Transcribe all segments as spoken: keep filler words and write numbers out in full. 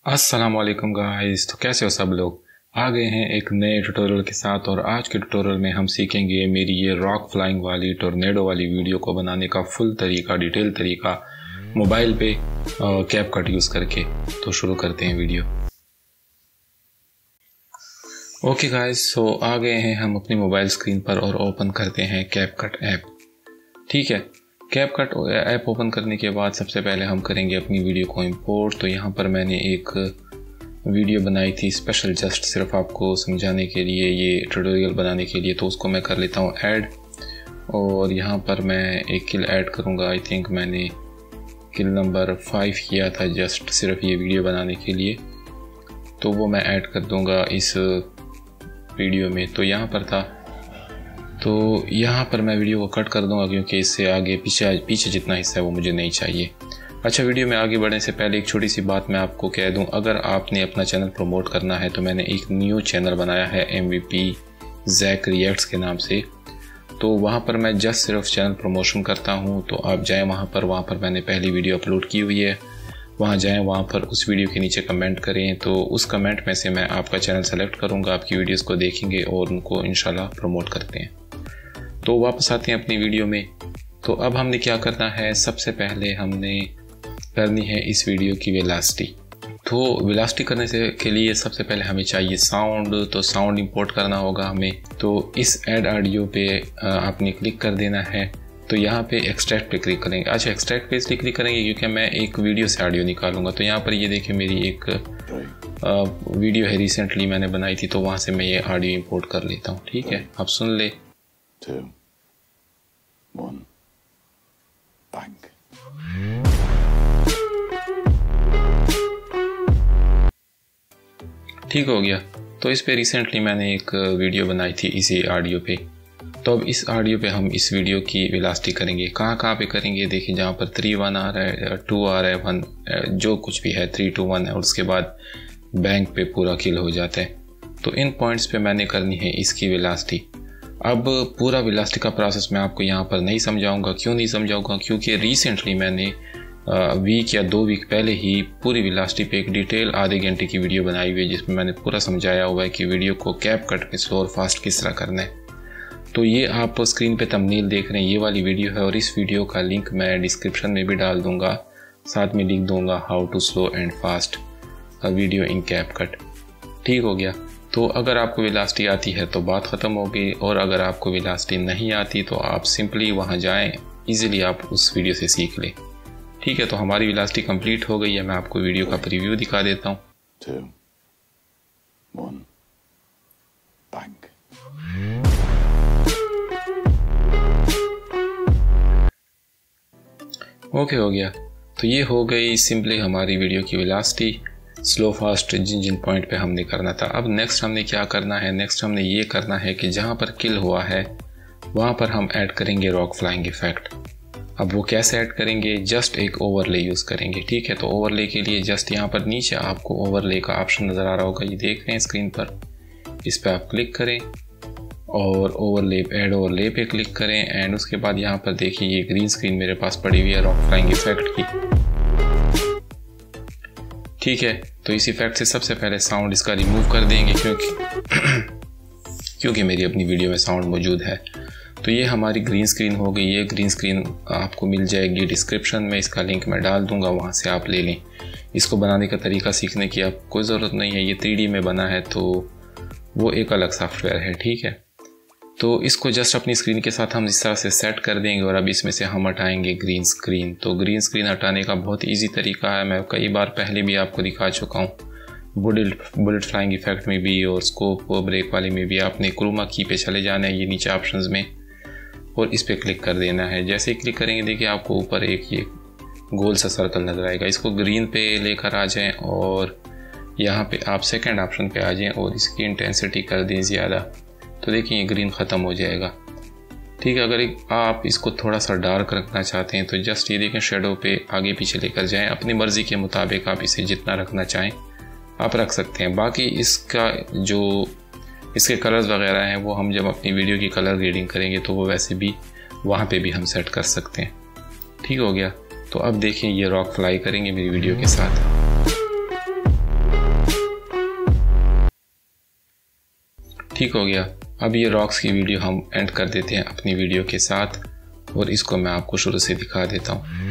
अस्सलामुअलैकुम गाइस। तो कैसे हो सब लोग? आ गए हैं एक नए ट्यूटोरियल के साथ और आज के ट्यूटोरियल में हम सीखेंगे मेरी ये रॉक फ्लाइंग वाली टोर्नेडो वाली वीडियो को बनाने का फुल तरीका, डिटेल तरीका मोबाइल पे कैपकट यूज़ करके। तो शुरू करते हैं वीडियो। ओके गाइस, सो आ गए हैं हम अपनी मोबाइल स्क्रीन पर और ओपन करते हैं कैपकट ऐप। ठीक है, कैपकट ऐप ओपन करने के बाद सबसे पहले हम करेंगे अपनी वीडियो को इंपोर्ट। तो यहाँ पर मैंने एक वीडियो बनाई थी स्पेशल जस्ट सिर्फ आपको समझाने के लिए, ये ट्यूटोरियल बनाने के लिए। तो उसको मैं कर लेता हूँ ऐड और यहाँ पर मैं एक किल ऐड करूँगा। आई थिंक मैंने किल नंबर फाइव किया था जस्ट सिर्फ ये वीडियो बनाने के लिए, तो वो मैं ऐड कर दूँगा इस वीडियो में। तो यहाँ पर था, तो यहाँ पर मैं वीडियो को कट कर दूंगा क्योंकि इससे आगे पीछे पीछे जितना हिस्सा है वो मुझे नहीं चाहिए। अच्छा, वीडियो में आगे बढ़ने से पहले एक छोटी सी बात मैं आपको कह दूं, अगर आपने अपना चैनल प्रमोट करना है तो मैंने एक न्यू चैनल बनाया है M V P Jack reacts के नाम से। तो वहाँ पर मैं जस्ट सिर्फ चैनल प्रमोशन करता हूँ, तो आप जाएँ वहाँ पर। वहाँ पर मैंने पहली वीडियो अपलोड की हुई है, वहाँ जाएँ, वहाँ पर उस वीडियो के नीचे कमेंट करें। तो उस कमेंट में से मैं आपका चैनल सेलेक्ट करूँगा, आपकी वीडियोज़ को देखेंगे और उनको इंशाल्लाह प्रमोट करते हैं। तो वापस आते हैं अपनी वीडियो में। तो अब हमने क्या करना है, सबसे पहले हमने करनी है इस वीडियो की वेलोसिटी। तो वेलोसिटी करने से के लिए सबसे पहले हमें चाहिए साउंड। तो साउंड इंपोर्ट करना होगा हमें। तो इस ऐड ऑडियो पे आपने क्लिक कर देना है। तो यहाँ पे एक्सट्रैक्ट पे क्लिक करेंगे। अच्छा, एक्सट्रैक्ट पे इसलिए क्लिक करेंगे क्योंकि मैं एक वीडियो से ऑडियो निकालूंगा। तो यहाँ पर ये देखिए मेरी एक वीडियो है, रिसेंटली मैंने बनाई थी, तो वहाँ से मैं ये ऑडियो इंपोर्ट कर लेता हूँ। ठीक है, आप सुन ले। Two, one, bang. ठीक हो गया। तो इस पे रिसेंटली मैंने एक वीडियो बनाई थी इसी ऑडियो पे। तो अब इस ऑडियो पे हम इस वीडियो की वेलोसिटी करेंगे। कहाँ कहाँ पे करेंगे, देखिए जहाँ पर थ्री वन आ रहा है, टू आ रहा है, वन जो कुछ भी है, थ्री टू वन है, और उसके बाद बैंक पे पूरा किल हो जाता है। तो इन पॉइंट्स पे मैंने करनी है इसकी वेलोसिटी। अब पूरा वेलोसिटी का प्रोसेस मैं आपको यहाँ पर नहीं समझाऊंगा। क्यों नहीं समझाऊंगा? क्योंकि रिसेंटली मैंने वीक या दो वीक पहले ही पूरी वेलोसिटी पे एक डिटेल आधे घंटे की वीडियो बनाई हुई है, जिसमें मैंने पूरा समझाया हुआ है कि वीडियो को कैपकट में स्लो और फास्ट किस तरह करना है। तो ये आप स्क्रीन पे थंबनेल देख रहे हैं, ये वाली वीडियो है, और इस वीडियो का लिंक मैं डिस्क्रिप्शन में भी डाल दूंगा, साथ में लिख दूंगा how to slow and fast video in CapCut. ठीक हो गया। तो अगर आपको वेलोसिटी आती है तो बात ख़त्म हो गई, और अगर आपको वेलोसिटी नहीं आती तो आप सिंपली वहाँ जाएं, इजीली आप उस वीडियो से सीख लें। ठीक है, तो हमारी वेलोसिटी कंप्लीट हो गई है। मैं आपको वीडियो का प्रीव्यू दिखा देता हूँ। Two, one, bang. ओके, हो गया। तो ये हो गई सिंपली हमारी वीडियो की वेलोसिटी, स्लो फास्ट जिन जिन पॉइंट पे हमने करना था। अब नेक्स्ट हमने क्या करना है, नेक्स्ट हमने ये करना है कि जहाँ पर किल हुआ है वहाँ पर हम ऐड करेंगे रॉक फ्लाइंग इफेक्ट। अब वो कैसे ऐड करेंगे, जस्ट एक ओवरले यूज़ करेंगे। ठीक है, तो ओवरले के लिए जस्ट यहाँ पर नीचे आपको ओवरले का ऑप्शन नज़र आ रहा होगा, ये देख रहे हैं स्क्रीन पर, इस पर आप क्लिक करें और ओवरले ऐड ओवरले पे क्लिक करें। एंड उसके बाद यहाँ पर देखिए ये ग्रीन स्क्रीन मेरे पास पड़ी हुई है रॉक फ्लाइंग इफेक्ट की। ठीक है, तो इस इफेक्ट से सबसे पहले साउंड इसका रिमूव कर देंगे क्योंकि क्योंकि मेरी अपनी वीडियो में साउंड मौजूद है। तो ये हमारी ग्रीन स्क्रीन हो गई। ये ग्रीन स्क्रीन आपको मिल जाएगी डिस्क्रिप्शन में, इसका लिंक मैं डाल दूंगा, वहाँ से आप ले लें। इसको बनाने का तरीका सीखने की आपको कोई ज़रूरत नहीं है, ये थ्री डी में बना है तो वो एक अलग सॉफ्टवेयर है। ठीक है, तो इसको जस्ट अपनी स्क्रीन के साथ हम इस तरह से सेट कर देंगे और अब इसमें से हम हटाएंगे ग्रीन स्क्रीन। तो ग्रीन स्क्रीन हटाने का बहुत इजी तरीका है, मैं कई बार पहले भी आपको दिखा चुका हूँ, बुलेट बुलेट फ्लाइंग इफेक्ट में भी और स्कोप ब्रेक वाले में भी। आपने क्रोमा की पे चले जाना है, ये नीचे ऑप्शंस में, और इस पर क्लिक कर देना है। जैसे ही क्लिक करेंगे देखिए आपको ऊपर एक ये गोल सा सर्कल नज़र आएगा, इसको ग्रीन पे लेकर आ जाएँ और यहाँ पे आप सेकेंड ऑप्शन पे आ जाएँ और इसकी इंटेंसिटी कर दें ज़्यादा। तो देखिए ये ग्रीन ख़त्म हो जाएगा। ठीक है, अगर आप इसको थोड़ा सा डार्क रखना चाहते हैं तो जस्ट ये देखें शेडो पे आगे पीछे लेकर जाएं, अपनी मर्ज़ी के मुताबिक आप इसे जितना रखना चाहें आप रख सकते हैं। बाकी इसका जो इसके कलर्स वगैरह हैं वो हम जब अपनी वीडियो की कलर ग्रेडिंग करेंगे तो वो वैसे भी वहाँ पे भी हम सेट कर सकते हैं। ठीक हो गया। तो अब देखिए ये रॉक फ्लाई करेंगे मेरी वीडियो के साथ। ठीक हो गया। अब ये रॉक्स की वीडियो हम एंड कर देते हैं अपनी वीडियो के साथ, और इसको मैं आपको शुरू से दिखा देता हूँ।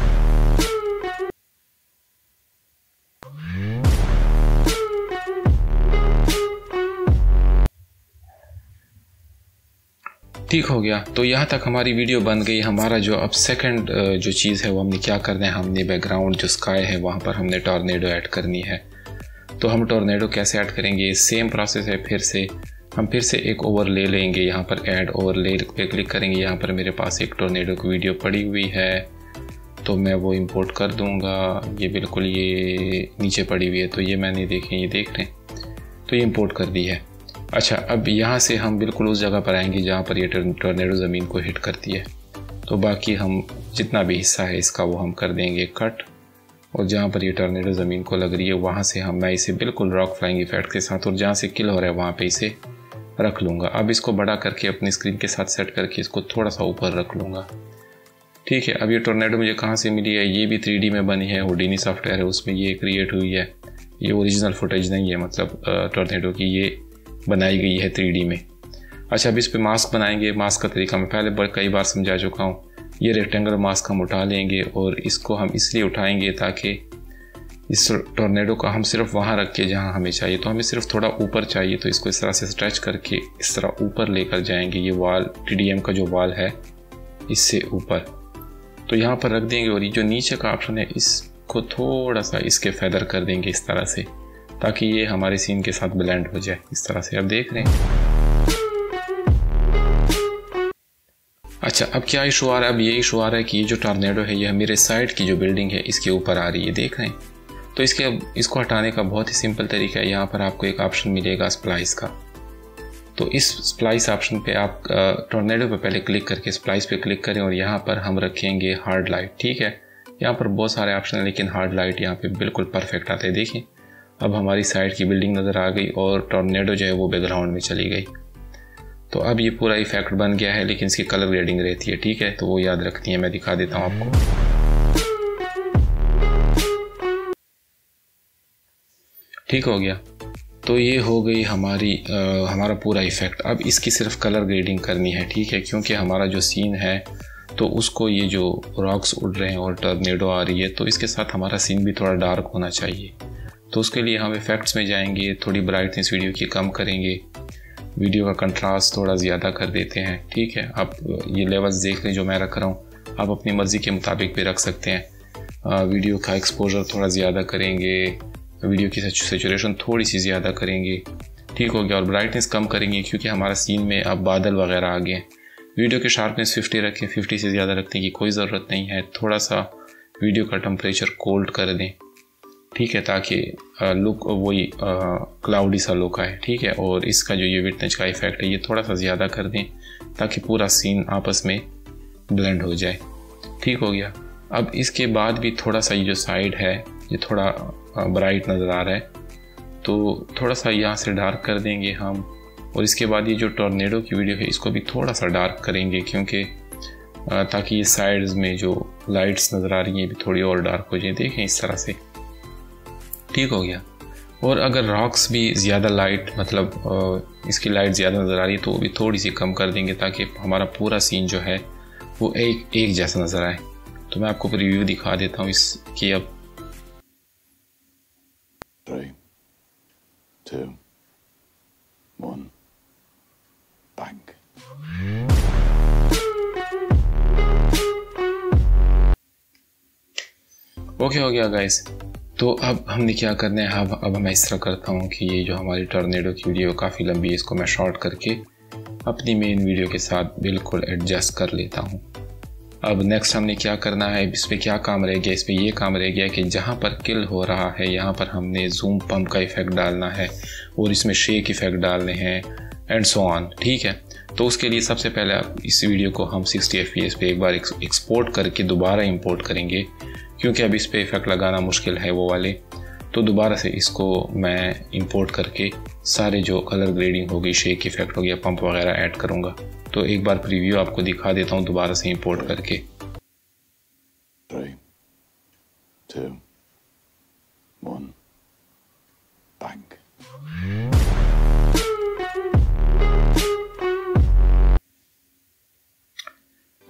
ठीक हो गया। तो यहाँ तक हमारी वीडियो बन गई। हमारा जो अब सेकंड जो चीज़ है वो हमने क्या करना है, हमने बैकग्राउंड जो स्काई है वहाँ पर हमने टॉर्नेडो ऐड करनी है। तो हम टॉर्नेडो कैसे ऐड करेंगे, सेम प्रोसेस है। फिर से हम फिर से एक ओवरले लेंगे, यहाँ पर ऐड ओवरले पे क्लिक करेंगे। यहाँ पर मेरे पास एक टॉर्नेडो की वीडियो पड़ी हुई है, तो मैं वो इंपोर्ट कर दूँगा। ये बिल्कुल ये नीचे पड़ी हुई है, तो ये मैंने देखें, ये देख रहे हैं, तो ये इंपोर्ट कर दी है। अच्छा, अब यहाँ से हम बिल्कुल उस जगह पर आएंगे जहाँ पर ये टॉर्नेडो ज़मीन को हिट करती है। तो बाकी हम जितना भी हिस्सा है इसका वो हम कर देंगे कट, और जहाँ पर ये टॉर्नेडो ज़मीन को लग रही है वहाँ से हम मैं इसे बिल्कुल रॉक फ्लाइंग इफेक्ट के साथ, और जहाँ से किल हो रहा है वहाँ पे इसे रख लूँगा। अब इसको बड़ा करके अपनी स्क्रीन के साथ सेट करके इसको थोड़ा सा ऊपर रख लूँगा। ठीक है। अब ये टॉर्नेडो मुझे कहाँ से मिली है, ये भी थ्री डी में बनी है, होडिनी सॉफ्टवेयर है उसमें ये क्रिएट हुई है। ये ओरिजिनल फुटेज नहीं है, मतलब टॉर्नेडो की ये बनाई गई है थ्री डी में। अच्छा, अब इस पे मास्क बनाएंगे। मास्क का तरीका मैं पहले कई बार समझा चुका हूँ। ये रेक्टेंगल मास्क हम उठा लेंगे, और इसको हम इसलिए उठाएंगे ताकि इस टॉर्नेडो को हम सिर्फ वहाँ रख के जहाँ हमें चाहिए। तो हमें सिर्फ थोड़ा ऊपर चाहिए, तो इसको इस तरह से स्ट्रेच करके इस तरह ऊपर लेकर जाएंगे। ये वाल टी डी एम का जो वाल है इससे ऊपर, तो यहाँ पर रख देंगे। और ये जो नीचे का ऑप्शन है इसको थोड़ा सा इसके फेदर कर देंगे इस तरह से, ताकि ये हमारे सीन के साथ ब्लेंड हो जाए इस तरह से। अब देख रहे हैं। अच्छा, अब क्या इशू आ रहा है, अब ये इशू आ रहा है कि ये जो टॉर्नेडो है ये मेरे साइड की जो बिल्डिंग है इसके ऊपर आ रही है, देख रहे हैं। तो इसके अब इसको हटाने का बहुत ही सिंपल तरीका है। यहाँ पर आपको एक ऑप्शन मिलेगा स्प्लाइस का। तो इस स्प्लाइस ऑप्शन पे आप टॉर्नेडो पे पहले क्लिक करके स्प्लाइस पे क्लिक करें, और यहाँ पर हम रखेंगे हार्ड लाइट। ठीक है, यहाँ पर बहुत सारे ऑप्शन है, लेकिन हार्ड लाइट यहाँ पे बिल्कुल परफेक्ट आते हैं। देखिए, अब हमारी साइड की बिल्डिंग नज़र आ गई और टॉर्नेडो जो है वो बैकग्राउंड में चली गई। तो अब ये पूरा इफेक्ट बन गया है, लेकिन इसकी कलर ग्रेडिंग रहती है। ठीक है, तो वो याद रखती है, मैं दिखा देता हूँ आपको। ठीक हो गया। तो ये हो गई हमारी आ, हमारा पूरा इफेक्ट। अब इसकी सिर्फ कलर ग्रेडिंग करनी है। ठीक है, क्योंकि हमारा जो सीन है तो उसको ये जो रॉक्स उड़ रहे हैं और टॉर्नेडो आ रही है, तो इसके साथ हमारा सीन भी थोड़ा डार्क होना चाहिए। तो उसके लिए हम इफ़ेक्ट्स में जाएंगे, थोड़ी ब्राइटनेस वीडियो की कम करेंगे, वीडियो का कंट्रास्ट थोड़ा ज़्यादा कर देते हैं। ठीक है, आप ये लेवल्स देख लें जो मैं रख रहा हूँ, आप अपनी मर्ज़ी के मुताबिक भी रख सकते हैं। वीडियो का एक्सपोजर थोड़ा ज़्यादा करेंगे, वीडियो की सैचुरेशन थोड़ी सी ज़्यादा करेंगे। ठीक हो गया। और ब्राइटनेस कम करेंगे क्योंकि हमारा सीन में अब बादल वगैरह आ गए। वीडियो की शार्पनेस फिफ्टी रखें, फिफ्टी से ज़्यादा रखने की कोई ज़रूरत नहीं है। थोड़ा सा वीडियो का टेम्परेचर कोल्ड कर दें। ठीक है, ताकि लुक वही क्लाउडी सा लुक आए। ठीक है, और इसका जो ये विटनेस का इफेक्ट है ये थोड़ा सा ज़्यादा कर दें ताकि पूरा सीन आपस में ब्लेंड हो जाए। ठीक हो गया। अब इसके बाद भी थोड़ा सा ये जो साइड है ये थोड़ा ब्राइट नज़र आ रहा है, तो थोड़ा सा यहाँ से डार्क कर देंगे हम। और इसके बाद ये जो टॉर्नेडो की वीडियो है इसको भी थोड़ा सा डार्क करेंगे, क्योंकि ताकि ये साइड्स में जो लाइट्स नज़र आ रही हैं भी थोड़ी और डार्क हो जाए। देखें इस तरह से। ठीक हो गया। और अगर रॉक्स भी ज़्यादा लाइट, मतलब इसकी लाइट ज़्यादा नज़र आ रही है, तो वो भी थोड़ी सी कम कर देंगे ताकि हमारा पूरा सीन जो है वो एक एक जैसा नज़र आए। तो मैं आपको रिव्यू दिखा देता हूँ इसकी। अब Three, two, one, bang. Okay हो गया गाइस। तो अब हमने क्या करना है, अब अब मैं इस तरह करता हूँ कि ये जो हमारी टॉर्नेडो की वीडियो काफ़ी लंबी है, इसको मैं शॉर्ट करके अपनी मेन वीडियो के साथ बिल्कुल एडजस्ट कर लेता हूँ। अब नेक्स्ट हमने क्या करना है, इस पर क्या काम रह गया, इस पर ये काम रह गया कि जहाँ पर किल हो रहा है यहाँ पर हमने जूम पंप का इफेक्ट डालना है और इसमें शेक इफेक्ट डालने हैं एंड सो ऑन। ठीक है, तो उसके लिए सबसे पहले आप इस वीडियो को हम सिक्सटी एफ पी एस पे एक बार एक्सपोर्ट करके दोबारा इंपोर्ट करेंगे, क्योंकि अब इस पर इफेक्ट लगाना मुश्किल है वो वाले। तो दोबारा से इसको मैं इंपोर्ट करके सारे जो कलर ग्रेडिंग होगी, शेक इफेक्ट हो गया, पंप वगैरह ऐड करूँगा। तो एक बार प्रीव्यू आपको दिखा देता हूँ दोबारा से इंपोर्ट करके। Three, two, one, bang.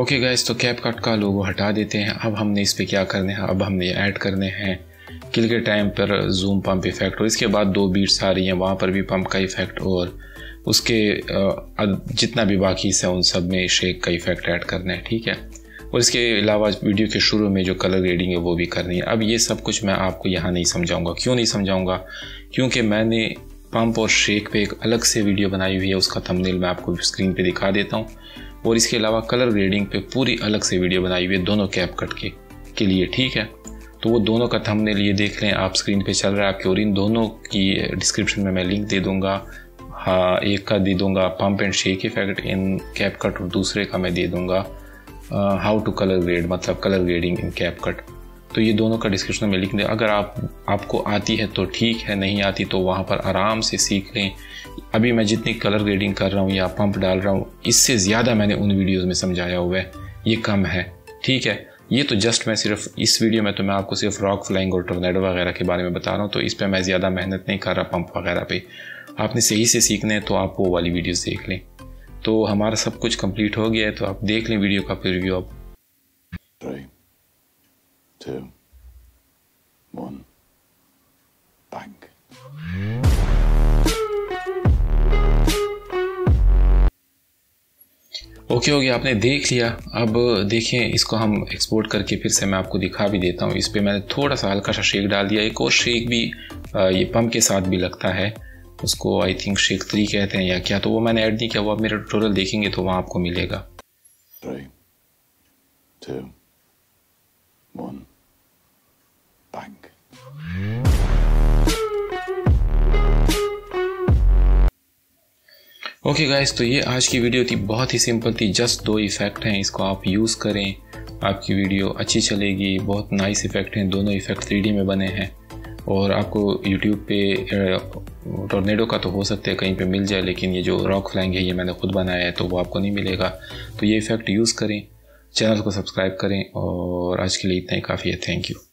Okay guys, तो कैपकट का लोगो हटा देते हैं। अब हमने इस पे क्या करने हैं, अब हमने ऐड करने हैं किल के टाइम पर जूम पंप इफेक्ट, और इसके बाद दो बीट्स आ रही हैं वहाँ पर भी पंप का इफेक्ट, और उसके जितना भी बाकी है उन सब में शेक का इफेक्ट ऐड करना है, ठीक है। और इसके अलावा वीडियो के शुरू में जो कलर ग्रेडिंग है वो भी करनी है। अब ये सब कुछ मैं आपको यहाँ नहीं समझाऊंगा। क्यों नहीं समझाऊंगा? क्योंकि मैंने पंप और शेक पे एक अलग से वीडियो बनाई हुई है, उसका थंबनेल मैं आपको स्क्रीन पे दिखा देता हूँ। और इसके अलावा कलर ग्रेडिंग पे पूरी अलग से वीडियो बनाई हुई है दोनों कैपकट के के लिए, ठीक है। तो वो दोनों का थंबनेल ये देख लें आप, स्क्रीन पे चल रहा है आपके, और इन दोनों की डिस्क्रिप्शन में मैं लिंक दे दूँगा। हाँ, एक का दे दूँगा pump and shake effect in CapCut, और दूसरे का मैं दे दूँगा हाउ टू कलर ग्रेड, मतलब कलर ग्रेडिंग इन कैपकट। तो ये दोनों का डिस्क्रिप्शन में लिख दें। अगर आप आपको आती है तो ठीक है, नहीं आती तो वहाँ पर आराम से सीख लें। अभी मैं जितनी कलर ग्रेडिंग कर रहा हूँ या पंप डाल रहा हूँ, इससे ज़्यादा मैंने उन वीडियोज़ में समझाया हुआ है, ये कम है, ठीक है। ये तो जस्ट मैं सिर्फ इस वीडियो में तो मैं आपको सिर्फ रॉक फ्लाइंग और टोर्नेडो वगैरह के बारे में बता रहा हूँ, तो इस पर मैं ज़्यादा मेहनत नहीं कर रहा पंप वगैरह पे। आपने सही से सीखना है तो आप वो वाली वीडियोज़ देख लें। तो हमारा सब कुछ कंप्लीट हो गया है, तो आप देख लें वीडियो का प्रीव्यू अब। Three, two, one, bang. Okay हो गया, आपने देख लिया। अब देखें, इसको हम एक्सपोर्ट करके फिर से मैं आपको दिखा भी देता हूँ। इस पर मैंने थोड़ा सा हल्का सा शेक डाल दिया। एक और शेक भी ये पंप के साथ भी लगता है, उसको आई थिंक शेक थ्री कहते हैं या क्या, तो वो मैंने ऐड नहीं किया। वो आप मेरा ट्यूटोरियल देखेंगे तो वहाँ आपको मिलेगा। Three, two, one, bang. Okay guys, तो ये आज की वीडियो थी, बहुत ही सिंपल थी। जस्ट दो इफ़ेक्ट हैं, इसको आप यूज़ करें, आपकी वीडियो अच्छी चलेगी। बहुत नाइस इफ़ेक्ट हैं, दोनों इफ़ेक्ट थ्री डी में बने हैं। और आपको यूट्यूब पे टोर्नेडो का तो हो सकता है कहीं पे मिल जाए, लेकिन ये जो रॉक फ्लाइंग है ये मैंने खुद बनाया है, तो वो आपको नहीं मिलेगा। तो ये इफ़ेक्ट यूज़ करें, चैनल को सब्सक्राइब करें, और आज के लिए इतना ही काफ़ी है। Thank you.